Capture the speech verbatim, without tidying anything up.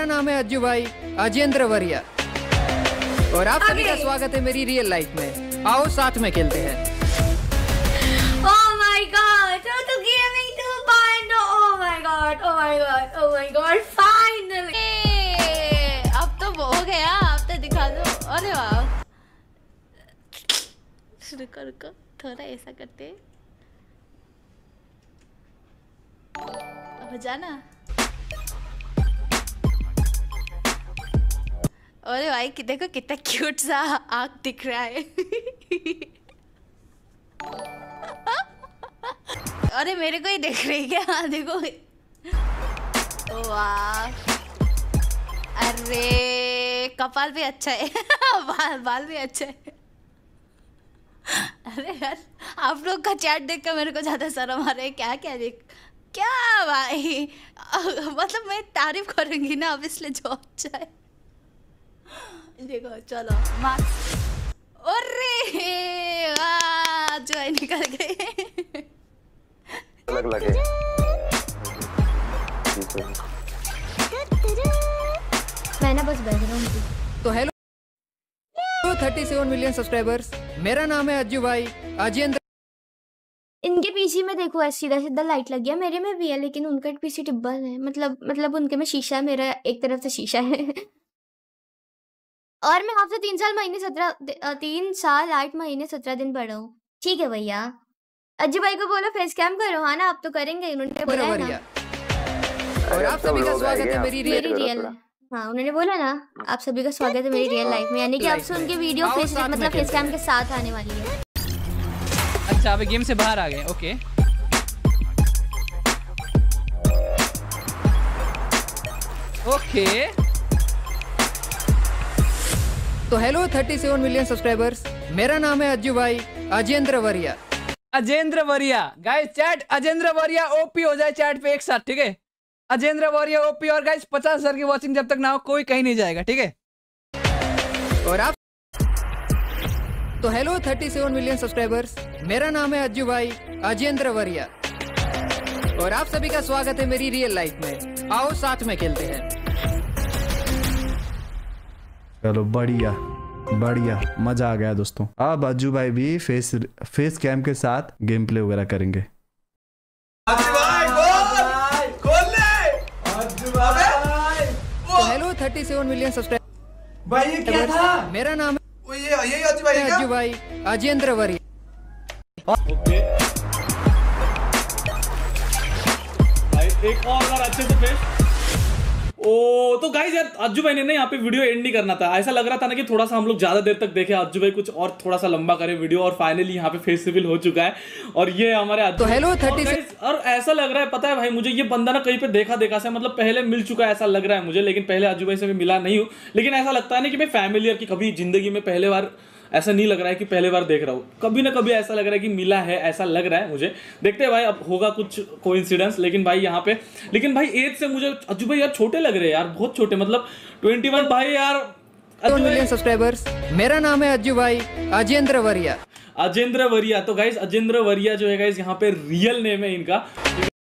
नाम है अज्जू भाई अजेंद्र वरिया और आप सभी का स्वागत है मेरी रियल लाइफ में। आओ साथ में खेलते हैं। Oh my God! So to gaming two point oh. Oh my God! Oh my God! Oh my God! Finally! अब तो हो गया, अब तो दिखा दो। अरे वाह! रुको रुको, थोड़ा ऐसा करते। अब जाना। अरे भाई कि देखो कितना क्यूट सा आँख दिख रहा है। अरे मेरे को ही देख रही क्या? देखो वाह, अरे कपाल भी अच्छा है। बाल बाल भी अच्छा है। अरे यार आप लोग का चैट देख कर मेरे को ज्यादा शर्म आ रहा है। क्या क्या देख क्या भाई, मतलब मैं तारीफ करूंगी ना अब, इसलिए जो अच्छा है। देखो चलो मार्क्स। अरे वाह, जो है निकल गए। अलग लगे मैं ना बस बैकग्राउंड थी। तो हेलो सैंतीस मिलियन सब्सक्राइबर्स, मेरा नाम है अज्जू भाई अजेंद्र। इनके पीसी में देखो ऐसे सीधा सीधा लाइट लग गया, मेरे में भी है लेकिन उनका पीसी टिब्बल है। मतलब मतलब उनके में शीशा है, मेरा एक तरफ से शीशा है। और मैं आपसे तीन साल महीने सत्रह तीन साल आठ महीने सत्रह दिन पढ़ा हूँ। ठीक है भैया, अज्जू भाई को बोलो फेस कैम करो। हाँ ना, आप तो करेंगे, उन्होंने बोला है ना। और आप सभी का स्वागत है मेरी मेरी रियल, हाँ उन्होंने बोला ना, आप सभी का स्वागत है मेरी रियल लाइफ में, यानी कि आपसे उनके वीडियो फेस मतलब फेस कैम के साथ आने वाली है। अच्छा अभी गेम से बाहर आ गए। ओके ओके तो हेलो सैंतीस मिलियन सब्सक्राइबर्स, मेरा नाम है अज्जू भाई अजेंद्र वरिया। अजेंद्र वरिया गाइस, चैट अजेंद्र वरिया ओपी हो जाए चैट पे एक साथ, ठीक है? अजेंद्र वरिया ओपी। और गाइस पचास हजार की वॉचिंग जब तक ना हो कोई कहीं नहीं जाएगा, ठीक है? और आप तो हेलो सैंतीस मिलियन सब्सक्राइबर्स, मेरा नाम है अज्जू भाई अजेंद्र वरिया और आप सभी का स्वागत है मेरी रियल लाइफ में। आओ साथ में खेलते हैं। चलो बढ़िया बढ़िया, मजा आ गया दोस्तों। अब अज्जू भाई भी फेस फेस कैम के साथ गेम प्ले वगैरह करेंगे। तो हेलो सैंतीस मिलियन सब्सक्राइबर भाई ये क्या था? मेरा नाम वो ये यही अज्जू भाई है क्या? अज्जू भाई अजेंद्र वरिया। ओके भाई एक और बार अच्छे से फेस। ओ तो गाइस यार अज्जू भाई ने ना यहाँ पे वीडियो एंड नहीं करना था। ऐसा लग रहा था ना कि थोड़ा सा हम लोग ज्यादा देर तक देखे, अज्जू भाई कुछ और थोड़ा सा लंबा करे वीडियो, और फाइनली यहाँ पे फेस रिवील हो चुका है। और ये हमारे अज्जू। तो हेलो और, और ऐसा लग रहा है, पता है भाई मुझे ये बंदा ना कहीं पे देखा देखा से, मतलब पहले मिल चुका है ऐसा लग रहा है मुझे, लेकिन पहले अज्जू भाई से मैं मिला नहीं हूँ। लेकिन ऐसा लगता है ना कि मैं फैमिलियर की कभी जिंदगी में पहले बार, ऐसा नहीं लग रहा है कि पहले बार देख रहा हूँ, कभी ना कभी ऐसा लग रहा है कि मिला है, ऐसा लग रहा है मुझे। देखते हैं भाई अब होगा कुछ कोइंसिडेंस। लेकिन भाई यहाँ पे, लेकिन भाई एज से मुझे अज्जू भाई यार छोटे लग रहे हैं यार, बहुत छोटे, मतलब इक्कीस भाई यार। मिलियन सब्सक्राइबर्स, मेरा नाम है अज्जू भाई अजेंद्र वरिया। अजेंद्र वरिया। तो गाइस अजेंद्र वरिया जो है गाइस यहाँ पे रियल नेम है इनका।